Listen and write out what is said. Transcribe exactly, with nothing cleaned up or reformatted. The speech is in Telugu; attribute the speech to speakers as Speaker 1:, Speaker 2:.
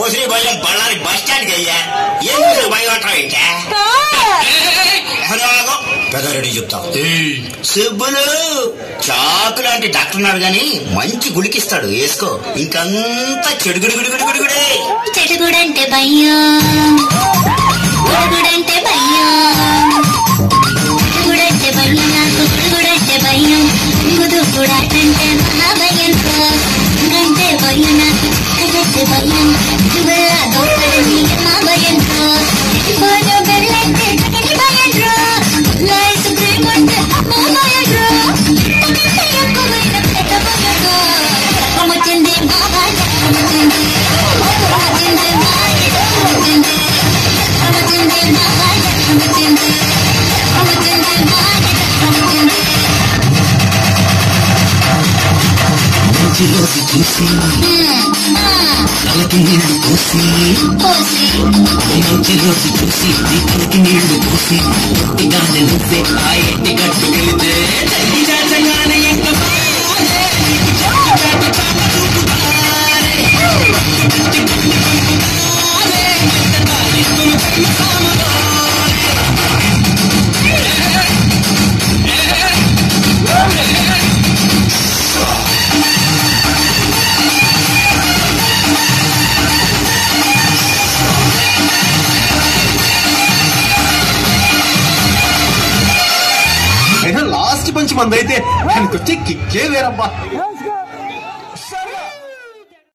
Speaker 1: ఓసిరి భయం బళ్ళారి బస్ స్టాండ్కి అయ్యా ఎందుకు భయం అంటావు ఇంకా పెదారెడ్డి చెప్తా సుబ్బులు చాకు లాంటి డాక్టర్ ఉన్నాడు గాని మంచి గుడికిస్తాడు వేసుకో ఇంకంతా చెడుగుడు గుడి గుడి గుడిగుడే
Speaker 2: చెడుగుడంటే భయం గుడుగుడంటే భయం గుడుగుడంటే భయం నాకు గుడుగుడంటే భయం గుడుగుడంటే మహాభయం గంటే భయం నాకు గంటే భయం గుడుగులా దోపడి మా భయం భయం బెల్లంటే చక్కని భయం లైఫ్ క్రీమ్ అంటే మా భయం ఎక్కువైన పెద్ద భయం రమచింది మా భయం రమచింది రమచింది మా రమచింది రమచింది మా భయం రమచింది రమచింది మా రమచింది
Speaker 3: మంచిలోకి చూసి తలకి నీళ్లు పోసి మంచిలోకి చూసి తలకి నీళ్లు పోసి ఇంటిగానే నువ్వే ఆ ఇంటి గట్టుకెళ్తే చాచగానే
Speaker 4: లాస్ట్ పంచి మందైతే దానికి వచ్చే కిక్కే వేరబ్బా.